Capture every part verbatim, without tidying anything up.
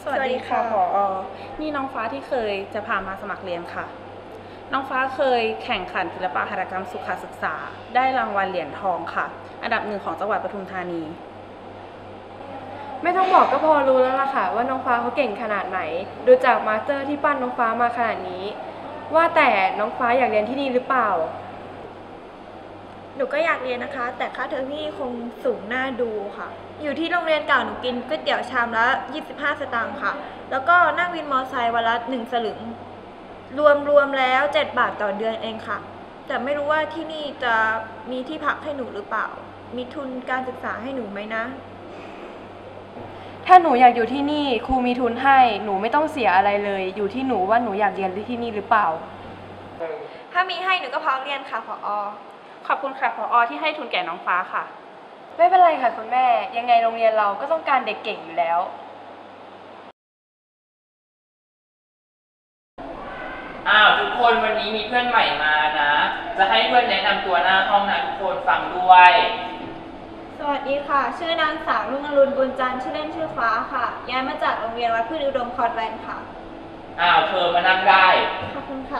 สวัสดีค่ะผอ.นี่น้องฟ้าที่เคยจะพามาสมัครเรียนค่ะน้องฟ้าเคยแข่งขันศิลปะหัตถกรรมสุขศึกษาได้รางวัลเหรียญทองค่ะอันดับหนึ่งของจังหวัดปทุมธานีไม่ต้องบอกก็พอรู้แล้วล่ะค่ะว่าน้องฟ้าเขาเก่งขนาดไหนดูจากมาสเตอร์ที่ปั้นน้องฟ้ามาขนาดนี้ว่าแต่น้องฟ้าอยากเรียนที่นี่หรือเปล่าหนูก็อยากเรียนนะคะแต่ค่าเทอมที่คงสูงน่าดูค่ะอยู่ที่โรงเรียนเก่าหนูกินก๋วยเตี๋ยวชามละยี่สิบห้าสตางค์ค่ะแล้วก็นั่งวินมอเตอร์ไซค์วันละหนึ่งสลึงรวมรวมแล้วเจ็ดบาทต่อเดือนเองค่ะแต่ไม่รู้ว่าที่นี่จะมีที่พักให้หนูหรือเปล่ามีทุนการศึกษาให้หนูไหมนะถ้าหนูอยากอยู่ที่นี่ครูมีทุนให้หนูไม่ต้องเสียอะไรเลยอยู่ที่หนูว่าหนูอยากเรียนที่นี่หรือเปล่าถ้ามีให้หนูก็พร้อมเรียนค่ะผอ. ขอบคุณค่ะผอ.ที่ให้ทุนแก่น้องฟ้าค่ะไม่เป็นไรค่ะคุณแม่ยังไงโรงเรียนเราก็ต้องการเด็กเก่งอยู่แล้วอ้าวทุกคนวันนี้มีเพื่อนใหม่มานะจะให้เพื่อนแนะนำตัวหน้าห้องนะทุกคนฟังด้วยสวัสดีค่ะชื่อนางสาวรุ่งอรุณบุญจันทร์ชื่อเล่นชื่อฟ้าค่ะย้ายมาจากโรงเรียนวัดพืชอุดมคอร์ดแวนค่ะอ้าวเธอมานั่งได้ขอบคุณค่ะ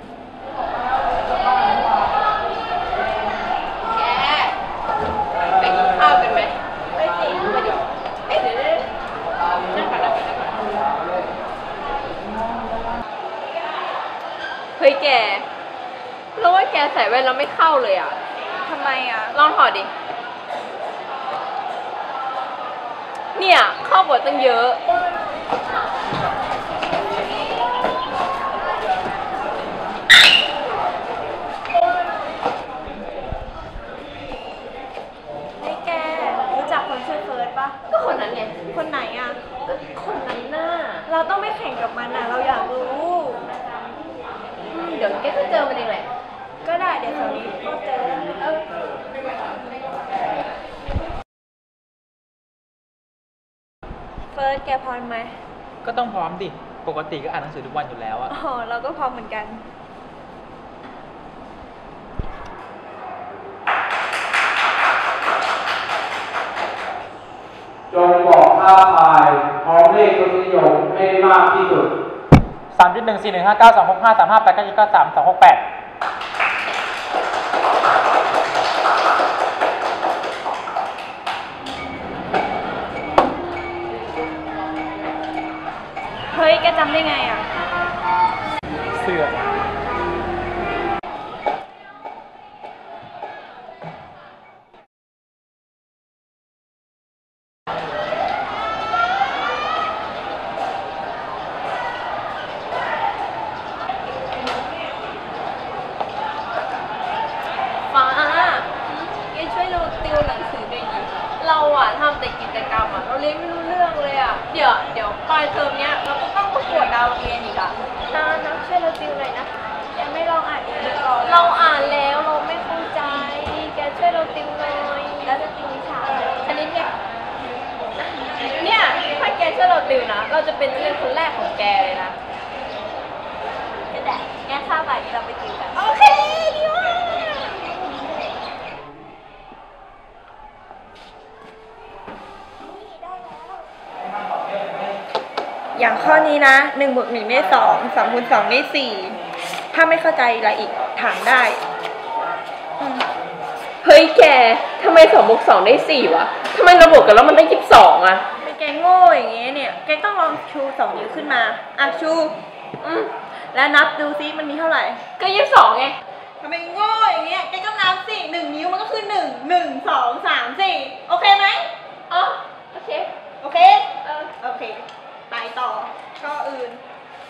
แกไปกินข้าวกันไหมไปสิไปดิเอ๊ะเดี๋ยวเดี๋ยวนั่งก่อนนะเฮ้ยแกเราว่าแกใส่แว่นแล้วไม่เข้าเลยอ่ะทำไมอ่ะลองถอดดิเนี่ยเข้าบทตั้งเยอะเฮ้ยแกรู้จักคนชื่อเฟิร์สปะก็คนนั้นไงคนไหนอ่ะก็คนนั้นน่ะเราต้องไม่แข่งกับมันนะเราอยากรู้เดี๋ยวแกก็เจอมันเองแหละก็ได้เดี๋ยวแถวนี้ก็เจอเออเฟิร์สแกพร้อมไหมก็ต้องพร้อมดิปกติก็อ่านหนังสือทุกวันอยู่แล้วอะอ๋อเราก็พร้อมเหมือนกันจงบอกค่าพายพร้อมเลขทศนิยมให้ได้มากที่สุดสามจุดหนึ่ง สี่ หนึ่ง ห้า เก้า สอง หก ห้า สาม ห้า แปด เก้า เจ็ด เก้า สาม สอง หก แปดเฮ้ยแกจำได้ไงอ่ะเสือฟ้าแกช่วยเราติวหนังสือด้วยดิเราอะทำแต่กิจกรรมอะเราเรียนไม่รู้เรื่องเลยอะเดี๋ยวเดี๋ยวปลายเทอมเนี้ยเราก็ต้องประกวดดาวเรียนอีกอะนานะช่วยเราติวหน่อยนะยังไม่ลองอ่านเองก่อนเราอ่านแล้วเราไม่เข้าใจแกช่วยเราติวหน่อยแล้วจะติววิชาอะไรอันนี้เนี่ยเนี่ยถ้าแกช่วยเราติวนะเราจะเป็นนักเรียนคนแรกของแกเลยนะก็ได้งั้นข้าวบ่ายนี้เราไปติวกันโอเคดีมากอย่างข้อนี้นะหนึ่งบวกหนึ่งได้สองสองคูณสองได้สี่ถ้าไม่เข้าใจอะไรอีกถามได้เฮ้ยแกทำไมสองบวกสองได้สี่วะทำไมเราบวกกันแล้วมันได้ยี่สิบสองอะเป็นแกโง่อย่างเงี้ยเนี่ยแกต้องลองชูสองนิ้วขึ้นมาอ่ะชูอืมแล้วนับดูซิมันมีเท่าไหร่ก็ยี่สิบสองไงทำไมโง่อย่างเงี้ยแกก็นับสิหนึ่งนิ้วมันก็คือหนึ่งหนึ่งสองสามสี่โอเคไหมอ๋อโอเคโอเคเออโอเคไปต่อข้ออื่น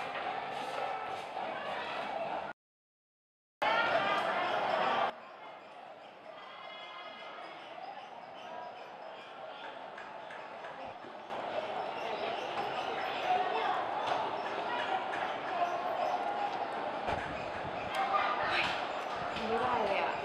ไม่ได้เลยอ่ะ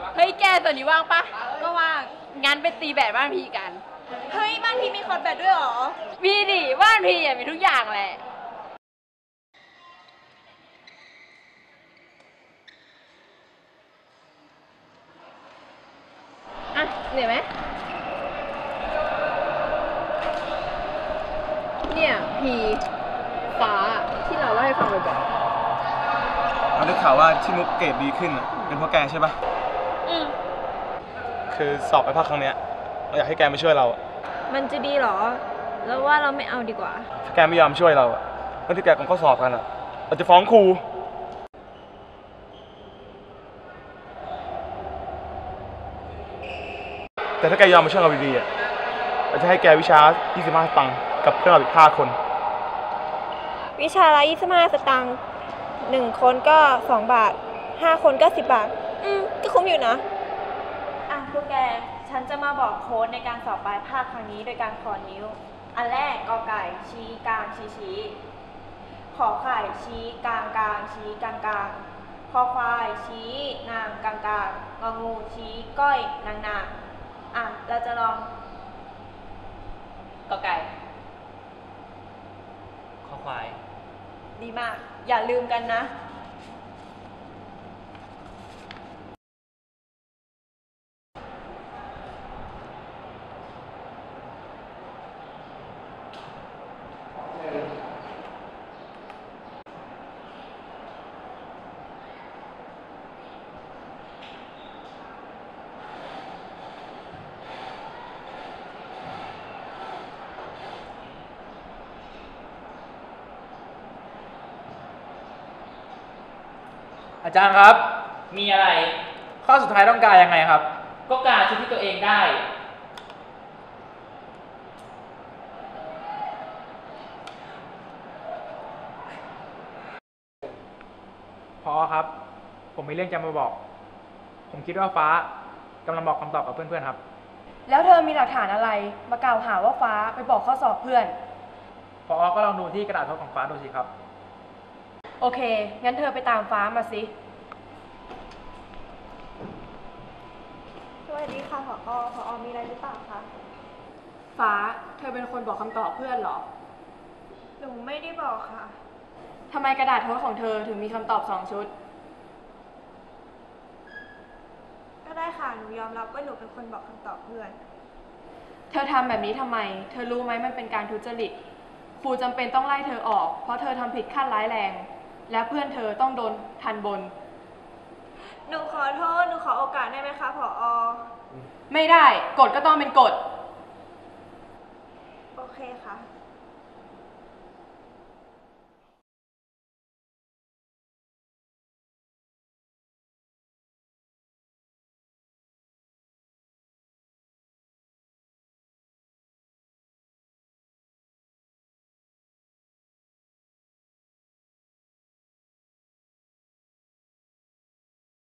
เฮ้ยแกตัวนี้ว่างปะก็ว่าง งั้นไปตีแบดบ้านพี่กันเฮ้ย บ้านพี่มีคอร์ตแบดด้วยเหรอมีดิบ้านพี่อ่ะมีทุกอย่างแหละ อ่ะเหนื่อยไหม เนี่ยพีฟ้าที่เราเล่าให้ฟังบ่อยเราได้ข่าวว่าที่มุกเกรดดีขึ้นน่ะเป็นเพราะแกใช่ปะๆอืมคือสอบไปภาคครั้งเนี้ยเราอยากให้แกมาช่วยเราอะมันจะดีเหรอ แล้วว่าเราไม่เอาดีกว่าถ้าแกไม่ยอมช่วยเราอะเรื่องที่แกกำลังข้อสอบกันอะเราจะฟ้องครูแต่ถ้าแกยอมมาช่วยเราดีๆอะเราจะให้แกวิชายี่สิบห้าสตังค์กับเพื่อนเราอีกห้าคนวิชาละยี่สิบห้าสตางค์หนึ่งคนก็สองบาทห้าคนก็สิบบาท อืม ก็คุ้มอยู่นะ อ่ะพวกแก ฉันจะมาบอกโค้ดในการสอบปลายภาคครั้งนี้โดยการขอนิ้ว อันแรกกอไก่ ชี้กลางชี้ชี้ขอไข่ชี้กลางกลางชี้กลางกลางคอควายชี้นางกลางกลางงองูชี้ก้อยนางนางอ่ะ เราจะลองก็ไก่ข้อควายดีมาก อย่าลืมกันนะอาจารย์ครับมีอะไรข้อสุดท้ายต้องการยังไงครับก็กาชุดที่ตัวเองได้พอครับ ผมมีเรื่องจะมาบอก ผมคิดว่าฟ้ากำลังบอกคำตอบกับเพื่อนๆครับแล้วเธอมีหลักฐานอะไรมากล่าวหาว่าฟ้าไปบอกข้อสอบเพื่อนพอก็ลองดูที่กระดาษทดของฟ้าดูสิครับโอเค งั้นเธอไปตามฟ้ามาสิสวัสดีค่ะผอผอมีอะไรหรือเปล่าคะฟ้า เธอเป็นคนบอกคำตอบเพื่อนเหรอหนูไม่ได้บอกค่ะทำไมกระดาษโทษของเธอถึงมีคำตอบสองชุดก็ได้ค่ะ หนูยอมรับว่าหนูเป็นคนบอกคำตอบเพื่อนเธอทำแบบนี้ทำไม เธอรู้ไหมมันเป็นการทุจริต ครูจำเป็นต้องไล่เธอออก เพราะเธอทำผิดขั้นร้ายแรง และเพื่อนเธอต้องโดนทันบนหนูขอโทษ หนูขอโอกาสได้ไหมคะผอไม่ได้ กฎก็ต้องเป็นกฎโอเคค่ะ